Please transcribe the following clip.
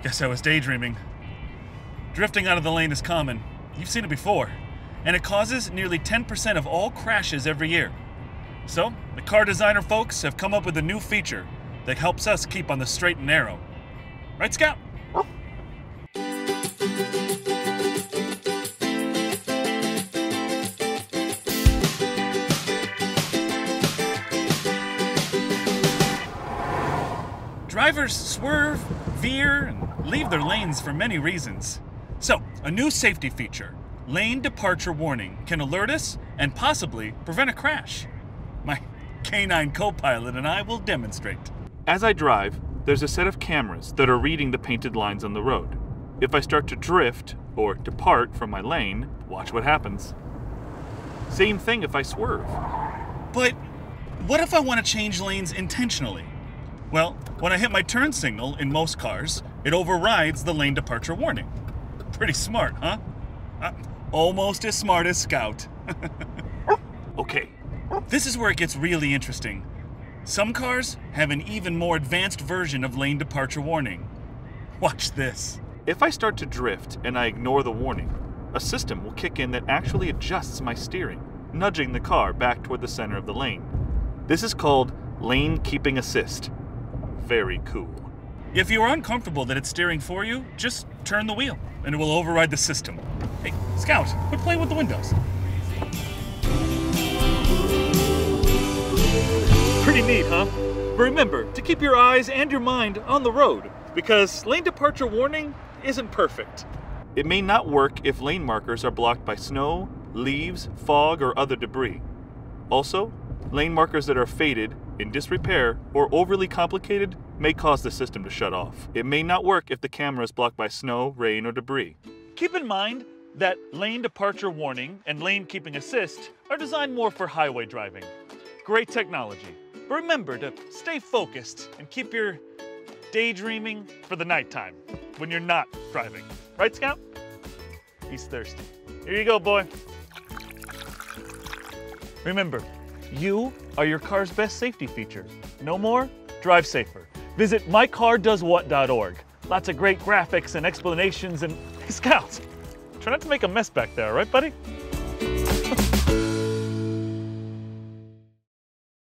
Guess I was daydreaming. Drifting out of the lane is common. You've seen it before. And it causes nearly 10% of all crashes every year. So, the car designer folks have come up with a new feature that helps us keep on the straight and narrow. Right, Scout? Drivers swerve, veer, and leave their lanes for many reasons. So, a new safety feature, lane departure warning, can alert us and possibly prevent a crash. My canine co-pilot and I will demonstrate. As I drive, there's a set of cameras that are reading the painted lines on the road. If I start to drift or depart from my lane, watch what happens. Same thing if I swerve. But what if I want to change lanes intentionally? Well, when I hit my turn signal in most cars, it overrides the lane departure warning. Pretty smart, huh? Almost as smart as Scout. Okay. This is where it gets really interesting. Some cars have an even more advanced version of lane departure warning. Watch this. If I start to drift and I ignore the warning, a system will kick in that actually adjusts my steering, nudging the car back toward the center of the lane. This is called lane keeping assist. Very cool. If you are uncomfortable that it's steering for you, just turn the wheel and it will override the system. Hey, Scout, quit playing with the windows. Pretty neat, huh? But remember to keep your eyes and your mind on the road, because lane departure warning isn't perfect. It may not work if lane markers are blocked by snow, leaves, fog, or other debris. Also, lane markers that are faded, in disrepair, or overly complicated may cause the system to shut off. It may not work if the camera is blocked by snow, rain, or debris. Keep in mind that lane departure warning and lane keeping assist are designed more for highway driving. Great technology. But remember to stay focused and keep your daydreaming for the nighttime when you're not driving. Right, Scout? He's thirsty. Here you go, boy. Remember, you are your car's best safety feature. No more? Drive safer. Visit mycardoeswhat.org. Lots of great graphics and explanations and... Hey, Scout, try not to make a mess back there, right, buddy?